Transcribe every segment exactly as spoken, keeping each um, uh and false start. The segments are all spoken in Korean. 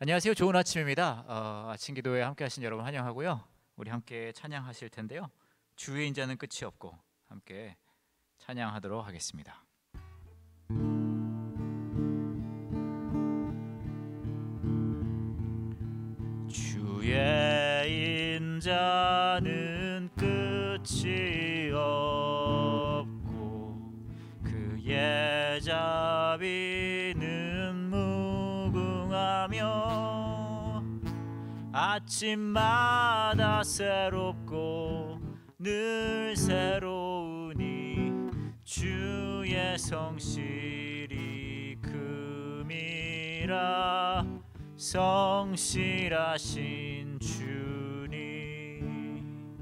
안녕하세요. 좋은 아침입니다. 어, 아침 기도에 함께 하신 여러분 환영하고요. 우리 함께 찬양하실 텐데요. 주의 인자는 끝이 없고 함께 찬양하도록 하겠습니다. 주의 인자는 끝이 없고 그의 자비는 무궁하며 아침마다 새롭고 늘 새로우니 주의 성실이 금이라 성실하신 주님.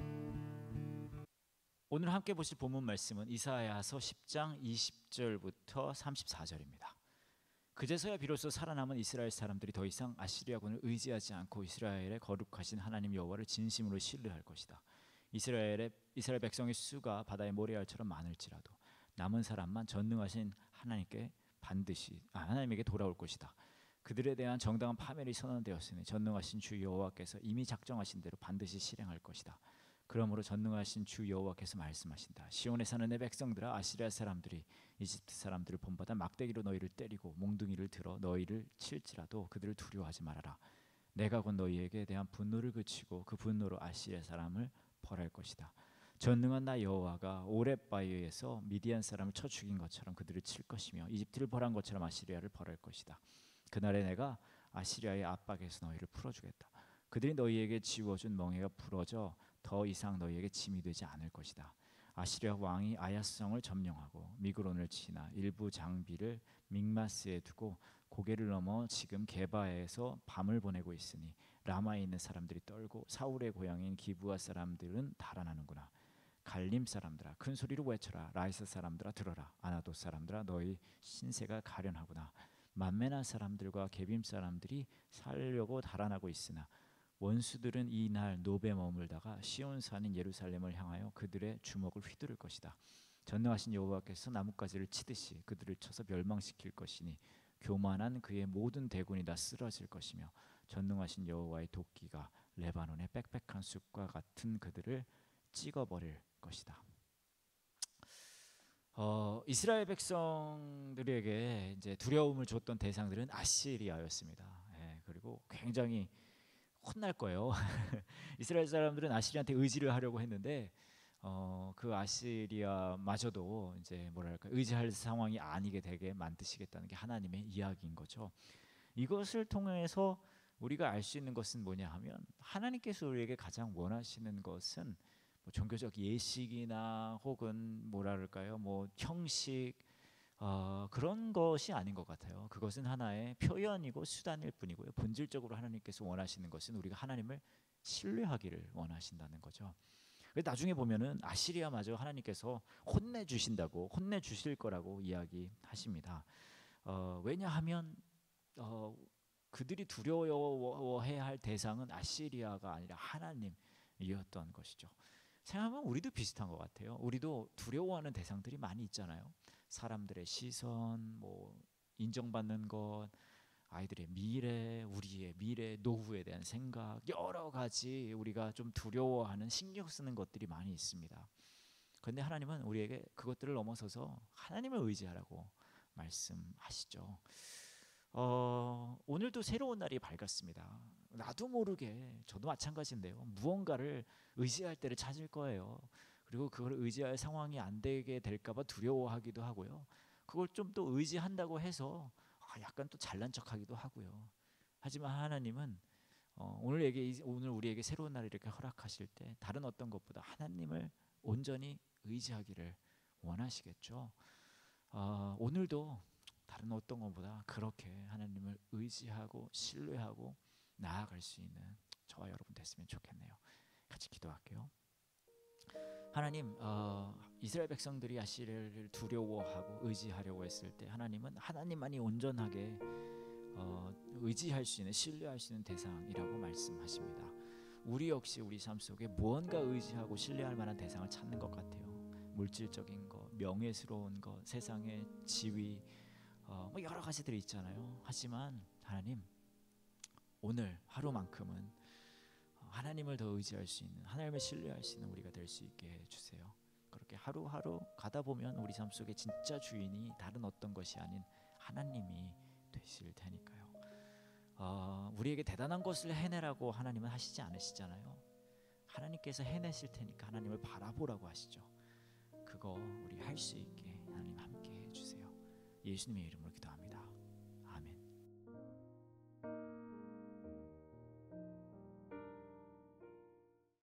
오늘 함께 보실 본문 말씀은 이사야서 십 장 이십 절부터 삼십사 절입니다. 그제서야 비로소 살아남은 이스라엘 사람들이 더 이상 아시리아군을 의지하지 않고 이스라엘의 거룩하신 하나님 여호와를 진심으로 신뢰할 것이다. 이스라엘의 이스라엘 백성의 수가 바다의 모래알처럼 많을지라도 남은 사람만 전능하신 하나님께 반드시 아, 하나님에게 돌아올 것이다. 그들에 대한 정당한 파멸이 선언되었으니 전능하신 주 여호와께서 이미 작정하신 대로 반드시 실행할 것이다. 그러므로 전능하신 주 여호와께서 말씀하신다. 시온에 사는 내 백성들아, 아시리아 사람들이 이집트 사람들을 본받아 막대기로 너희를 때리고 몽둥이를 들어 너희를 칠지라도 그들을 두려워하지 말아라. 내가 곧 너희에게 대한 분노를 그치고 그 분노로 아시리아 사람을 벌할 것이다. 전능한 나 여호와가 오렙바위에서 미디안 사람을 쳐 죽인 것처럼 그들을 칠 것이며 이집트를 벌한 것처럼 아시리아를 벌할 것이다. 그날에 내가 아시리아의 압박에서 너희를 풀어주겠다. 그들이 너희에게 지워준 멍에가 부러져 더 이상 너희에게 짐이 되지 않을 것이다. 아시리아 왕이 아야스성을 점령하고 미그론을 지나 일부 장비를 믹마스에 두고 고개를 넘어 지금 게바에서 밤을 보내고 있으니 라마에 있는 사람들이 떨고 사울의 고향인 기브아 사람들은 달아나는구나. 갈림 사람들아, 큰 소리로 외쳐라. 라이스 사람들아, 들어라. 아나돗 사람들아, 너희 신세가 가련하구나. 만메나 사람들과 게빔 사람들이 살려고 달아나고 있으나 원수들은 이 날 노베 머물다가 시온 산인 예루살렘을 향하여 그들의 주먹을 휘두를 것이다. 전능하신 여호와께서 나뭇가지를 치듯이 그들을 쳐서 멸망시킬 것이니 교만한 그의 모든 대군이 다 쓰러질 것이며 전능하신 여호와의 도끼가 레바논의 빽빽한 숲과 같은 그들을 찍어버릴 것이다. 어, 이스라엘 백성들에게 이제 두려움을 줬던 대상들은 아시리아였습니다. 예, 그리고 굉장히 혼날 거예요. 이스라엘 사람들은 아시리아한테 의지를 하려고 했는데 어, 그 아시리아마저도 이제 뭐랄까 의지할 상황이 아니게 되게 만드시겠다는 게 하나님의 이야기인 거죠. 이것을 통해서 우리가 알 수 있는 것은 뭐냐 하면 하나님께서 우리에게 가장 원하시는 것은 뭐 종교적 예식이나 혹은 뭐랄까요 뭐 형식 어, 그런 것이 아닌 것 같아요. 그것은 하나의 표현이고 수단일 뿐이고요. 본질적으로 하나님께서 원하시는 것은 우리가 하나님을 신뢰하기를 원하신다는 거죠. 나중에 보면은 아시리아마저 하나님께서 혼내주신다고 혼내주실 거라고 이야기하십니다. 어, 왜냐하면 어, 그들이 두려워해야 할 대상은 아시리아가 아니라 하나님이었던 것이죠. 생각하면 우리도 비슷한 것 같아요. 우리도 두려워하는 대상들이 많이 있잖아요. 사람들의 시선, 뭐 인정받는 것, 아이들의 미래, 우리의 미래, 노후에 대한 생각, 여러 가지 우리가 좀 두려워하는 신경 쓰는 것들이 많이 있습니다. 그런데 하나님은 우리에게 그것들을 넘어서서 하나님을 의지하라고 말씀하시죠. 어, 오늘도 새로운 날이 밝았습니다. 나도 모르게 저도 마찬가지인데요. 무언가를 의지할 때를 찾을 거예요. 그리고 그걸 의지할 상황이 안 되게 될까봐 두려워하기도 하고요. 그걸 좀 또 의지한다고 해서 약간 또 잘난 척하기도 하고요. 하지만 하나님은 어, 오늘에게 오늘 우리에게 새로운 날을 이렇게 허락하실 때 다른 어떤 것보다 하나님을 온전히 의지하기를 원하시겠죠. 어, 오늘도 다른 어떤 것보다 그렇게 하나님을 의지하고 신뢰하고 나아갈 수 있는 저와 여러분 됐으면 좋겠네요. 같이 기도할게요. 하나님, 어, 이스라엘 백성들이 아시리아를 두려워하고 의지하려고 했을 때 하나님은 하나님만이 온전하게 어, 의지할 수 있는 신뢰할 수 있는 대상이라고 말씀하십니다. 우리 역시 우리 삶 속에 무언가 의지하고 신뢰할 만한 대상을 찾는 것 같아요. 물질적인 것, 명예스러운 것, 세상의 지위, 어, 뭐 여러 가지들이 있잖아요. 하지만 하나님, 오늘 하루만큼은 하나님을 더 의지할 수 있는, 하나님을 신뢰할 수 있는 우리가 될 수 있게 해주세요. 그렇게 하루하루 가다 보면 우리 삶 속에 진짜 주인이 다른 어떤 것이 아닌 하나님이 되실 테니까요. 어, 우리에게 대단한 것을 해내라고 하나님은 하시지 않으시잖아요. 하나님께서 해내실 테니까 하나님을 바라보라고 하시죠. 그거 우리 할 수 있게 하나님 함께 해주세요. 예수님의 이름으로 기도합니다.